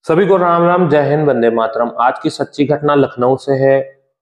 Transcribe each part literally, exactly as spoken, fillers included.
सभी को राम राम, जय हिंद, वंदे मातरम। आज की सच्ची घटना लखनऊ से है।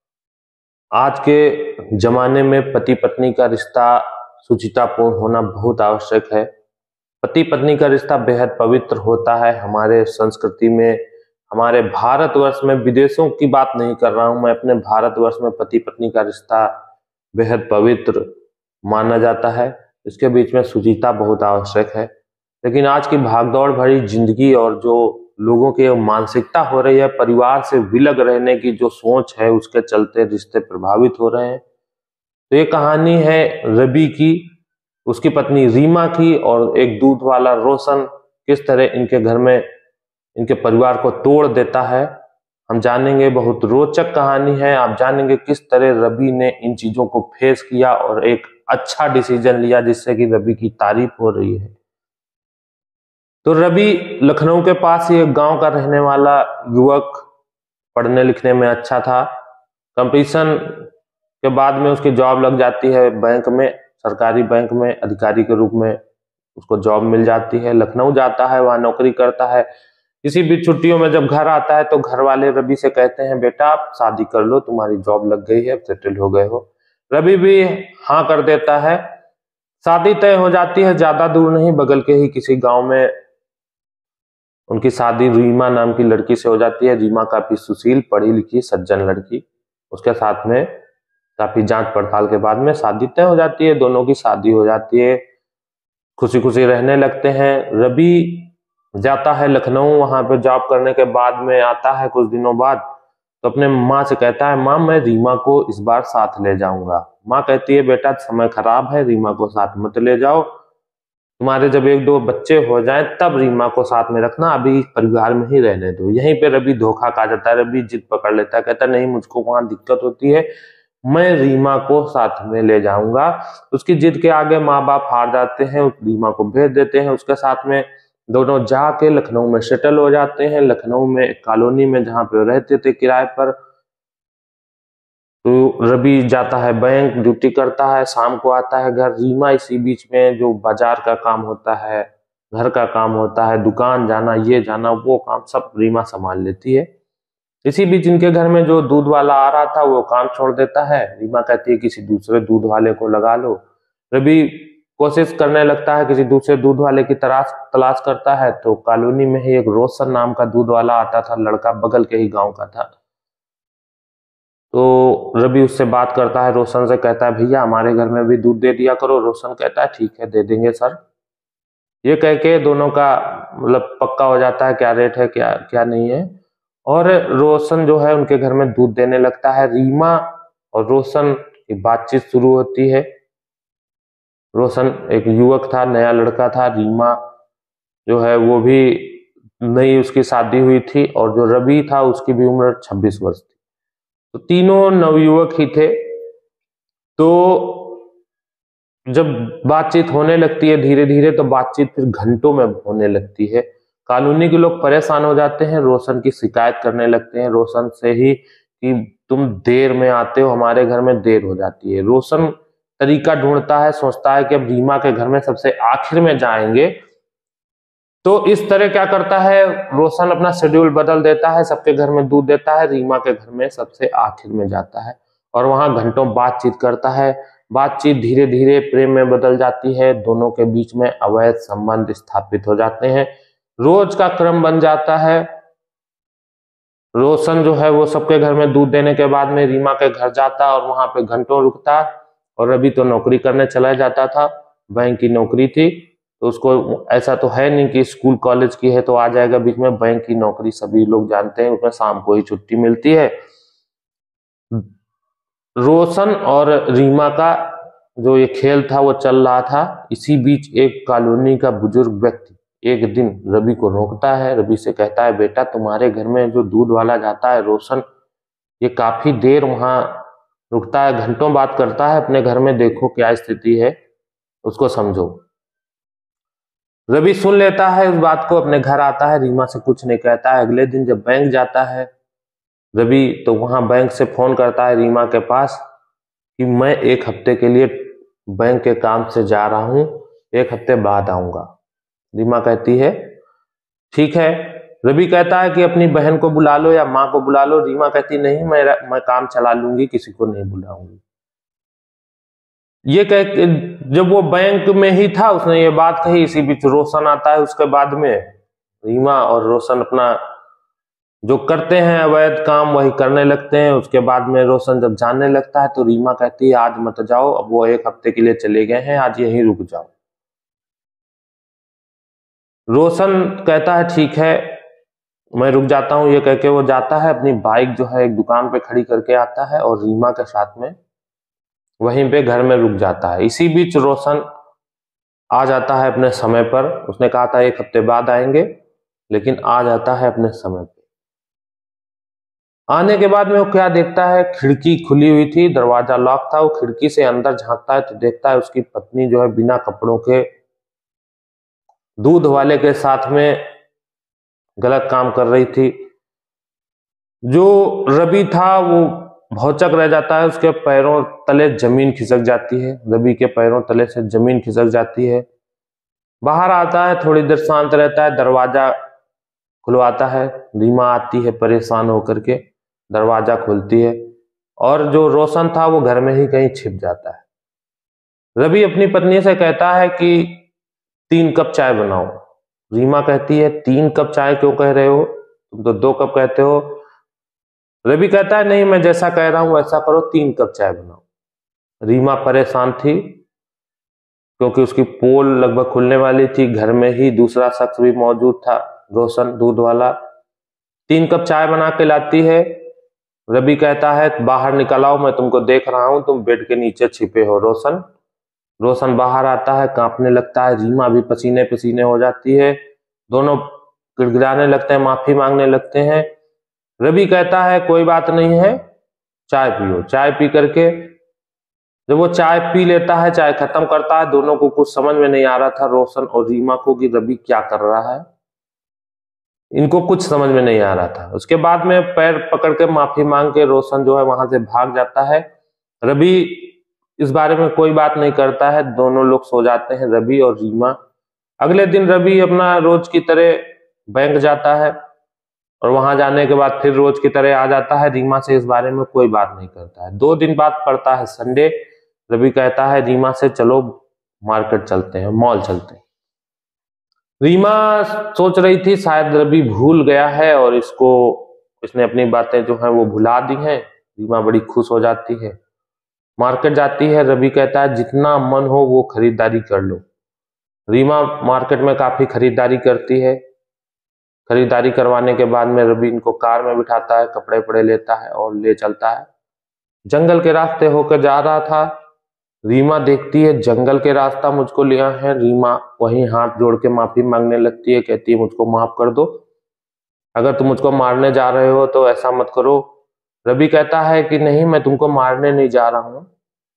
आज के जमाने में पति पत्नी का रिश्ता सुचितापूर्ण होना बहुत आवश्यक है। पति पत्नी का रिश्ता बेहद पवित्र होता है हमारे संस्कृति में, हमारे भारतवर्ष में। विदेशों की बात नहीं कर रहा हूं मैं, अपने भारतवर्ष में पति पत्नी का रिश्ता बेहद पवित्र माना जाता है। इसके बीच में सुचिता बहुत आवश्यक है। लेकिन आज की भागदौड़ भरी जिंदगी और जो लोगों की मानसिकता हो रही है, परिवार से विलग रहने की जो सोच है, उसके चलते रिश्ते प्रभावित हो रहे हैं। तो ये कहानी है रवि की, उसकी पत्नी रीमा की और एक दूध वाला रोशन किस तरह इनके घर में इनके परिवार को तोड़ देता है। हम जानेंगे, बहुत रोचक कहानी है। आप जानेंगे किस तरह रवि ने इन चीजों को फेस किया और एक अच्छा डिसीजन लिया जिससे कि रवि की तारीफ हो रही है। तो रवि लखनऊ के पास ही एक गांव का रहने वाला युवक, पढ़ने लिखने में अच्छा था। कंपटीशन के बाद में उसकी जॉब लग जाती है बैंक में, सरकारी बैंक में अधिकारी के रूप में उसको जॉब मिल जाती है। लखनऊ जाता है, वहां नौकरी करता है। किसी भी छुट्टियों में जब घर आता है तो घर वाले रवि से कहते हैं, बेटा आप शादी कर लो, तुम्हारी जॉब लग गई है, सेटल हो गए हो। रवि भी हाँ कर देता है। शादी तय हो जाती है, ज्यादा दूर नहीं, बगल के ही किसी गांव में उनकी शादी रीमा नाम की लड़की से हो जाती है। रीमा काफी सुशील, पढ़ी लिखी, सज्जन लड़की। उसके साथ में काफी जांच पड़ताल के बाद में शादी तय हो जाती है। दोनों की शादी हो जाती है, खुशी खुशी रहने लगते हैं। रवि जाता है लखनऊ, वहां पे जॉब करने के बाद में आता है कुछ दिनों बाद, तो अपने माँ से कहता है, माँ मैं रीमा को इस बार साथ ले जाऊंगा। माँ कहती है, बेटा समय खराब है, रीमा को साथ मत ले जाओ, तुम्हारे जब एक दो बच्चे हो जाएं तब रीमा को साथ में रखना, अभी परिवार में ही रहने दो। यहीं पे रवि धोखा खा जाता है। रवि जिद पकड़ लेता है, कहता नहीं, मुझको वहां दिक्कत होती है, मैं रीमा को साथ में ले जाऊंगा। उसकी जिद के आगे माँ बाप हार जाते हैं, रीमा को भेज देते हैं उसके साथ में। दोनों जाके लखनऊ में सेटल हो जाते हैं। लखनऊ में एक कॉलोनी में जहाँ पे रहते थे किराए पर। तो रवि जाता है बैंक, ड्यूटी करता है, शाम को आता है घर। रीमा इसी बीच में जो बाजार का काम होता है, घर का काम होता है, दुकान जाना, ये जाना, वो काम सब रीमा संभाल लेती है। इसी बीच इनके घर में जो दूध वाला आ रहा था वो काम छोड़ देता है। रीमा कहती है, किसी दूसरे दूध वाले को लगा लो। रवि कोशिश करने लगता है, किसी दूसरे दूध वाले की तलाश तलाश करता है। तो कॉलोनी में ही एक रोशन नाम का दूध वाला आता था, लड़का बगल के ही गांव का था। तो रवि उससे बात करता है, रोशन से कहता है, भैया हमारे घर में भी दूध दे दिया करो। रोशन कहता है, ठीक है, दे देंगे सर। ये कह के दोनों का मतलब पक्का हो जाता है क्या रेट है, क्या क्या नहीं है। और रोशन जो है उनके घर में दूध देने लगता है। रीमा और रोशन की बातचीत शुरू होती है। रोशन एक युवक था, नया लड़का था। रीमा जो है वो भी नई उसकी शादी हुई थी, और जो रवि था उसकी भी उम्र छब्बीस वर्ष थी। तो तीनों नवयुवक ही थे। तो जब बातचीत होने लगती है धीरे धीरे, तो बातचीत फिर घंटों में होने लगती है। कॉलोनी के लोग परेशान हो जाते हैं, रोशन की शिकायत करने लगते हैं रोशन से ही कि तुम देर में आते हो, हमारे घर में देर हो जाती है। रोशन तरीका ढूंढता है, सोचता है कि अब रीमा के घर में सबसे आखिर में जाएंगे। तो इस तरह क्या करता है, रोशन अपना शेड्यूल बदल देता है, सबके घर में दूध देता है, रीमा के घर में सबसे आखिर में जाता है और वहां घंटों बातचीत करता है। बातचीत धीरे धीरे प्रेम में बदल जाती है, दोनों के बीच में अवैध संबंध स्थापित हो जाते हैं। रोज का क्रम बन जाता है। रोशन जो है वो सबके घर में दूध देने के बाद में रीमा के घर जाता और वहां पे घंटों रुकता। और रवि तो नौकरी करने चला जाता था, बैंक की नौकरी थी, तो उसको ऐसा तो है नहीं कि स्कूल कॉलेज की है तो आ जाएगा बीच में। बैंक की नौकरी सभी लोग जानते हैं, उसमें शाम को ही छुट्टी मिलती है। रोशन और रीमा का जो ये खेल था वो चल रहा था। इसी बीच एक कॉलोनी का बुजुर्ग व्यक्ति एक दिन रवि को रोकता है। रवि से कहता है, बेटा तुम्हारे घर में जो दूध वाला जाता है रोशन, ये काफी देर वहां रुकता है, घंटों बात करता है अपने घर में, देखो क्या स्थिति है, उसको समझो। रवि सुन लेता है उस बात को, अपने घर आता है, रीमा से कुछ नहीं कहता है। अगले दिन जब बैंक जाता है रवि, तो वहां बैंक से फोन करता है रीमा के पास कि मैं एक हफ्ते के लिए बैंक के काम से जा रहा हूं, एक हफ्ते बाद आऊंगा। रीमा कहती है ठीक है। रवि कहता है कि अपनी बहन को बुला लो या माँ को बुला लो। रीमा कहती नहीं, मैं मैं काम चला लूंगी, किसी को नहीं बुलाऊंगी। ये कह जब वो बैंक में ही था उसने ये बात कही। इसी बीच रोशन आता है। उसके बाद में रीमा और रोशन अपना जो करते हैं अवैध काम वही करने लगते हैं। उसके बाद में रोशन जब जानने लगता है तो रीमा कहती है आज मत जाओ, अब वो एक हफ्ते के लिए चले गए हैं, आज यहीं रुक जाओ। रोशन कहता है ठीक है मैं रुक जाता हूं। ये कह के वो जाता है, अपनी बाइक जो है एक दुकान पे खड़ी करके आता है और रीमा के साथ में वहीं पे घर में रुक जाता है। इसी बीच रोशन आ जाता है अपने समय पर। उसने कहा था एक हफ्ते बाद आएंगे, लेकिन आ जाता है अपने समय पे। आने के बाद में वो क्या देखता है, खिड़की खुली हुई थी, दरवाजा लॉक था। वो खिड़की से अंदर झांकता है तो देखता है उसकी पत्नी जो है बिना कपड़ों के दूध वाले के साथ में गलत काम कर रही थी। जो रवि था वो भौचक रह जाता है। उसके पैरों तले जमीन खिसक जाती है। रवि के पैरों तले से जमीन खिसक जाती है। बाहर आता है, थोड़ी देर शांत रहता है, दरवाजा खुलवाता है। रीमा आती है परेशान होकर के, दरवाजा खोलती है और जो रोशन था वो घर में ही कहीं छिप जाता है। रवि अपनी पत्नी से कहता है कि तीन कप चाय बनाओ। रीमा कहती है तीन कप चाय क्यों कह रहे हो, तुम तो दो कप कहते हो। रवि कहता है नहीं, मैं जैसा कह रहा हूं वैसा करो, तीन कप चाय बनाओ। रीमा परेशान थी क्योंकि उसकी पोल लगभग खुलने वाली थी। घर में ही दूसरा शख्स भी मौजूद था, रोशन दूध वाला। तीन कप चाय बना के लाती है। रवि कहता है बाहर निकल आओ, मैं तुमको देख रहा हूं, तुम बेड के नीचे छिपे हो। रोशन रोशन बाहर आता है, कांपने लगता है। रीमा भी पसीने पसीने हो जाती है। दोनों गिड़गिड़ाने लगते हैं, माफी मांगने लगते हैं। रवि कहता है कोई बात नहीं है, चाय पियो। चाय पी करके जब वो चाय पी लेता है, चाय खत्म करता है, दोनों को कुछ समझ में नहीं आ रहा था, रोशन और रीमा को, कि रवि क्या कर रहा है। इनको कुछ समझ में नहीं आ रहा था। उसके बाद में पैर पकड़ के माफी मांग के रोशन जो है वहां से भाग जाता है। रवि इस बारे में कोई बात नहीं करता है। दोनों लोग सो जाते हैं, रवि और रीमा। अगले दिन रवि अपना रोज की तरह बैंक जाता है और वहां जाने के बाद फिर रोज की तरह आ जाता है। रीमा से इस बारे में कोई बात नहीं करता है। दो दिन बाद पड़ता है संडे। रवि कहता है रीमा से चलो मार्केट चलते हैं, मॉल चलते हैं। रीमा सोच रही थी शायद रवि भूल गया है और इसको इसने अपनी बातें जो है वो भुला दी हैं। रीमा बड़ी खुश हो जाती है, मार्केट जाती है। रवि कहता है जितना मन हो वो खरीदारी कर लो। रीमा मार्केट में काफी खरीदारी करती है। खरीदारी करवाने के बाद में रवि इनको कार में बिठाता है, कपड़े वपड़े लेता है और ले चलता है। जंगल के रास्ते होकर जा रहा था। रीमा देखती है जंगल के रास्ता मुझको लिया है। रीमा वहीं हाथ जोड़ के माफी मांगने लगती है, कहती है मुझको माफ कर दो, अगर तुम मुझको मारने जा रहे हो तो ऐसा मत करो। रवि कहता है कि नहीं, मैं तुमको मारने नहीं जा रहा हूं,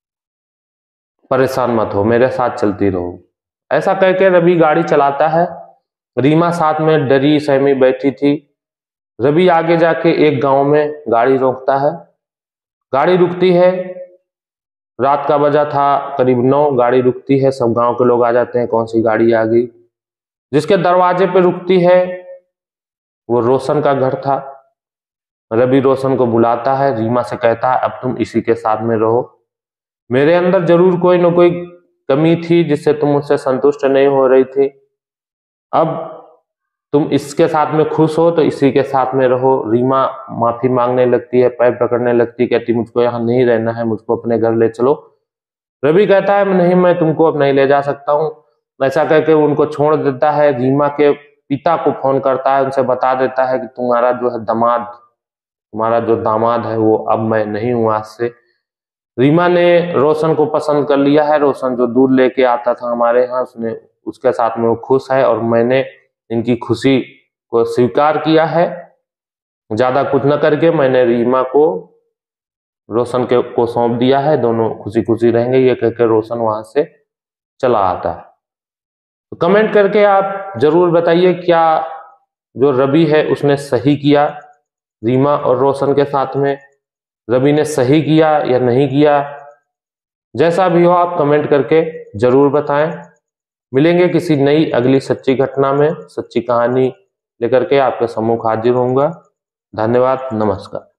परेशान मत हो, मेरे साथ चलती रहो। ऐसा कह के रवि गाड़ी चलाता है। रीमा साथ में डरी सहमी बैठी थी। रवि आगे जाके एक गांव में गाड़ी रोकता है। गाड़ी रुकती है, रात का बजा था करीब नौ। गाड़ी रुकती है, सब गांव के लोग आ जाते हैं, कौन सी गाड़ी आ गई। जिसके दरवाजे पे रुकती है वो रोशन का घर था। रवि रोशन को बुलाता है, रीमा से कहता है अब तुम इसी के साथ में रहो। मेरे अंदर जरूर कोई न कोई कमी थी जिससे तुम मुझसे संतुष्ट नहीं हो रही थी। अब तुम इसके साथ में खुश हो तो इसी के साथ में रहो। रीमा माफी मांगने लगती है, पैर पकड़ने लगती, कहती मुझको यहाँ नहीं रहना है, मुझको अपने घर ले चलो। रवि कहता है नहीं, मैं तुमको अब नहीं ले जा सकता हूँ। ऐसा करके उनको छोड़ देता है। रीमा के पिता को फोन करता है, उनसे बता देता है कि तुम्हारा जो है दामाद तुम्हारा जो दामाद है वो अब मैं नहीं हूँ आज से। रीमा ने रोशन को पसंद कर लिया है। रोशन जो दूध लेके आता था हमारे यहाँ, उसने उसके साथ में वो खुश है और मैंने इनकी खुशी को स्वीकार किया है। ज्यादा कुछ न करके मैंने रीमा को रोशन के को सौंप दिया है, दोनों खुशी खुशी रहेंगे, ये कहकर रोशन वहां से चला आता है। तो कमेंट करके आप जरूर बताइए क्या जो रवि है उसने सही किया रीमा और रोशन के साथ में, रवि ने सही किया या नहीं किया। जैसा भी हो आप कमेंट करके जरूर बताएं। मिलेंगे किसी नई अगली सच्ची घटना में, सच्ची कहानी लेकर के आपके सम्मुख हाजिर होऊंगा। धन्यवाद, नमस्कार।